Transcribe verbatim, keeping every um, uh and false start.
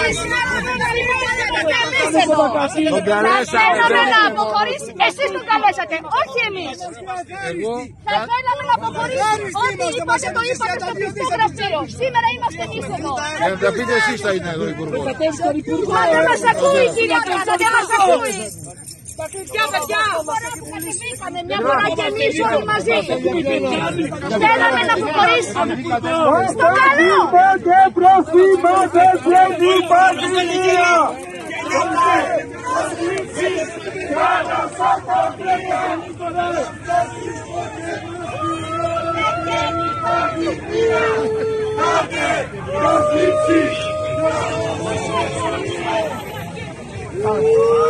θέλαμε να αποχωρήσει, εσείς τον καλέσατε, όχι εμείς. Θα θέλαμε να αποχωρήσει, ό,τι είπατε το είπατε στο πιστό γραφείο. Σήμερα είμαστε εμείς εδώ. Για να τα πείτε εσείς θα είναι εδώ υπουργός. Μα δεν μας ακούει κύριε Πρόεδρε, δεν μας ακούει. Τα κλειδιά παιδιά, μια φορά και εμείς όλοι μαζί. Θέλαμε να αποχωρήσουμε. Στο καλό. Είμαστε προσήματε σε διπαντηρία. Άντε,